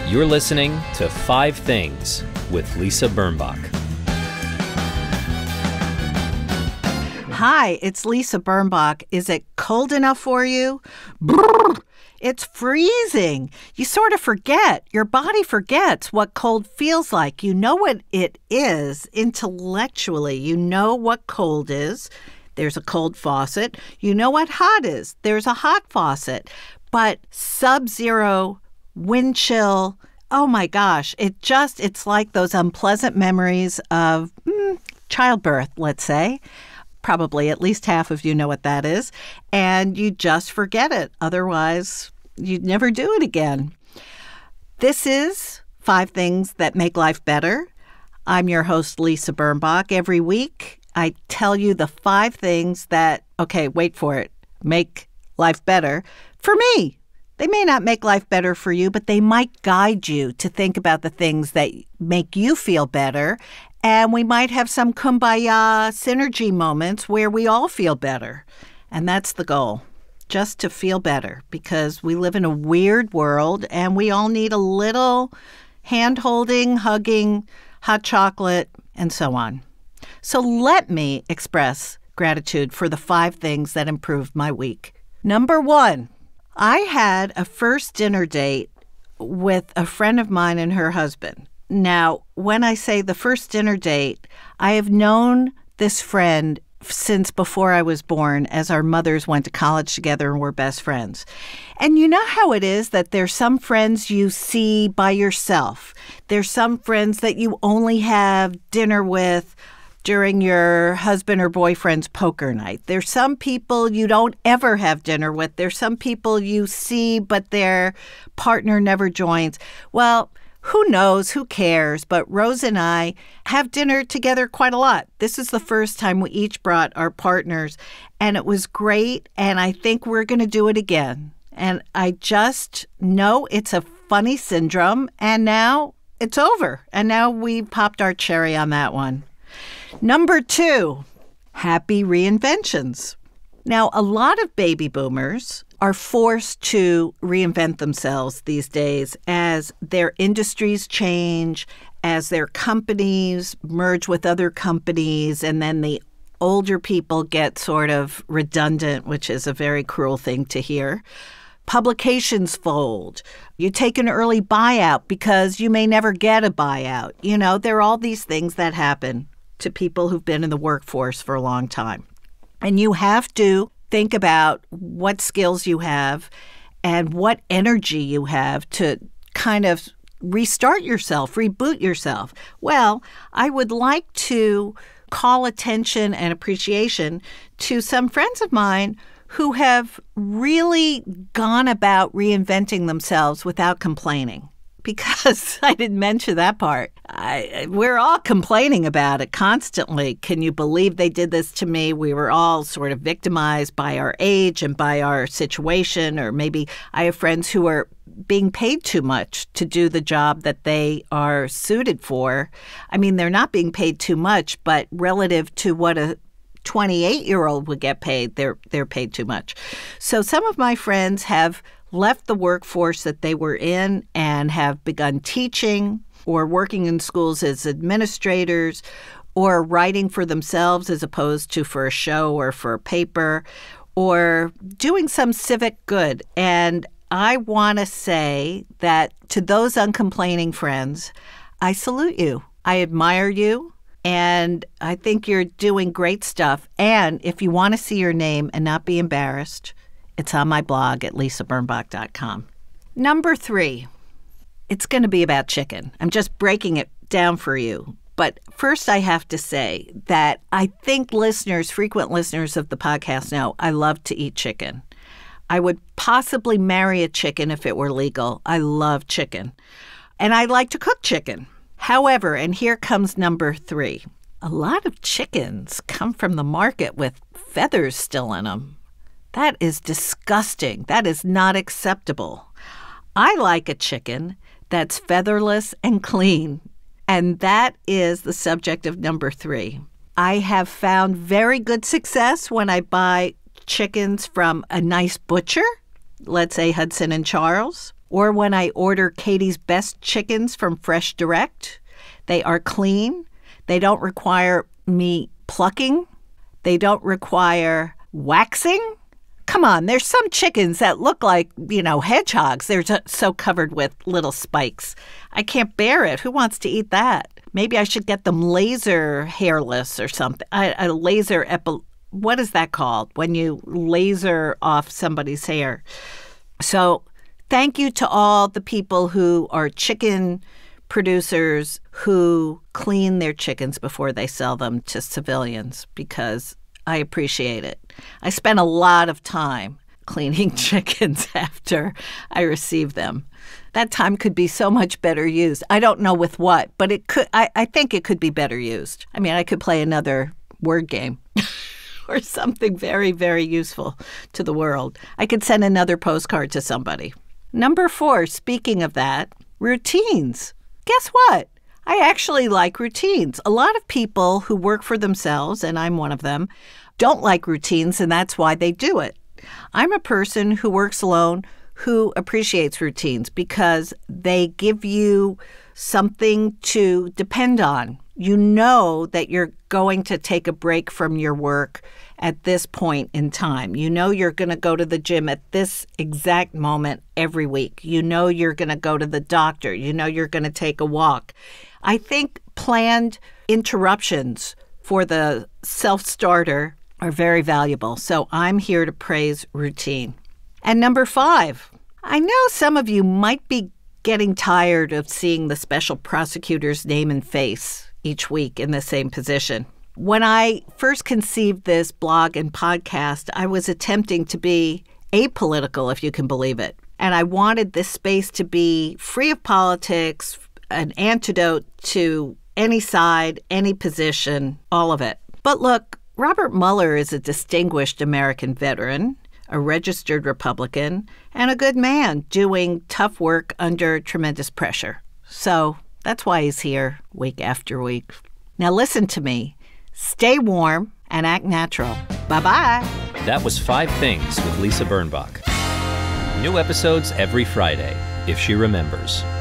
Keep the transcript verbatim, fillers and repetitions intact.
You're listening to Five Things with Lisa Birnbach. Hi, it's Lisa Birnbach. Is it cold enough for you? Brrr, it's freezing. You sort of forget. Your body forgets what cold feels like. You know what it is intellectually. You know what cold is. There's a cold faucet. You know what hot is. There's a hot faucet. But sub-zero, wind chill, oh my gosh, it just, it's like those unpleasant memories of mm, childbirth, let's say. Probably at least half of you know what that is. And you just forget it. Otherwise, you'd never do it again. This is Five Things That Make Life Better. I'm your host, Lisa Birnbach. Every week, I tell you the five things that, okay, wait for it, make life better for me. They may not make life better for you, but they might guide you to think about the things that make you feel better. And we might have some kumbaya synergy moments where we all feel better. And that's the goal, just to feel better, because we live in a weird world and we all need a little hand-holding, hugging, hot chocolate, and so on. So let me express gratitude for the five things that improved my week. Number one, I had a first dinner date with a friend of mine and her husband. Now, when I say the first dinner date, I have known this friend since before I was born, as our mothers went to college together and were best friends. And you know how it is that there's some friends you see by yourself. There's some friends that you only have dinner with during your husband or boyfriend's poker night. There's some people you don't ever have dinner with. There's some people you see, but their partner never joins. Well, who knows? Who cares? But Rose and I have dinner together quite a lot. This is the first time we each brought our partners, and it was great, and I think we're going to do it again. And I just know it's a funny syndrome, and now it's over. And now we popped our cherry on that one. Number two, happy reinventions. Now, a lot of baby boomers are forced to reinvent themselves these days as their industries change, as their companies merge with other companies, and then the older people get sort of redundant, which is a very cruel thing to hear. Publications fold. You take an early buyout because you may never get a buyout. You know, there are all these things that happen to people who've been in the workforce for a long time. And you have to think about what skills you have and what energy you have to kind of restart yourself, reboot yourself. Well, I would like to call attention and appreciation to some friends of mine who have really gone about reinventing themselves without complaining. Because I didn't mention that part. I, we're all complaining about it constantly. Can you believe they did this to me? We were all sort of victimized by our age and by our situation. Or maybe I have friends who are being paid too much to do the job that they are suited for. I mean, they're not being paid too much, but relative to what a twenty-eight-year-old would get paid, they're they're paid too much. So some of my friends have left the workforce that they were in and have begun teaching or working in schools as administrators or writing for themselves as opposed to for a show or for a paper or doing some civic good. And I want to say that to those uncomplaining friends, I salute you. I admire you. And I think you're doing great stuff. And if you want to see your name and not be embarrassed, it's on my blog at lisa birnbach dot com. Number three, it's going to be about chicken. I'm just breaking it down for you. But first I have to say that I think listeners, frequent listeners of the podcast know I love to eat chicken. I would possibly marry a chicken if it were legal. I love chicken. And I like to cook chicken. However, and here comes number three, a lot of chickens come from the market with feathers still in them. That is disgusting. That is not acceptable. I like a chicken that's featherless and clean. And that is the subject of number three. I have found very good success when I buy chickens from a nice butcher, let's say Hudson and Charles. or when I order Katie's Best chickens from Fresh Direct. They are clean. They don't require me plucking. They don't require waxing. Come on, there's some chickens that look like, you know, hedgehogs. They're just so covered with little spikes. I can't bear it. Who wants to eat that? Maybe I should get them laser hairless or something. A, a laser epi... What is that called? When you laser off somebody's hair. So thank you to all the people who are chicken producers who clean their chickens before they sell them to civilians, because I appreciate it. I spend a lot of time cleaning chickens after I receive them. That time could be so much better used. I don't know with what, but it could. I, I think it could be better used. I mean, I could play another word game or something very, very useful to the world. I could send another postcard to somebody. Number four, speaking of that, routines. Guess what? I actually like routines. A lot of people who work for themselves, and I'm one of them, don't like routines, and that's why they do it. I'm a person who works alone who appreciates routines because they give you something to depend on. You know that you're going to take a break from your work at this point in time. You know you're going to go to the gym at this exact moment every week. You know you're going to go to the doctor. You know you're going to take a walk. I think planned interruptions for the self-starter are very valuable. So I'm here to praise routine. And number five, I know some of you might be getting tired of seeing the special prosecutor's name and face each week in the same position. When I first conceived this blog and podcast, I was attempting to be apolitical, if you can believe it. And I wanted this space to be free of politics, an antidote to any side, any position, all of it. But look, Robert Mueller is a distinguished American veteran, a registered Republican, and a good man doing tough work under tremendous pressure. So that's why he's here week after week. Now listen to me. Stay warm and act natural. Bye-bye. That was Five Things with Lisa Birnbach. New episodes every Friday, if she remembers.